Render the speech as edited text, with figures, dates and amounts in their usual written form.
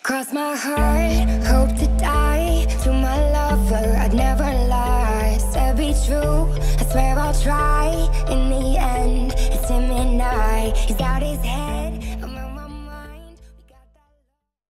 Cross my heart, hope to die. To my lover, I'd never lie. Said be true, I swear I'll try. In the end, it's him and I. He's got his head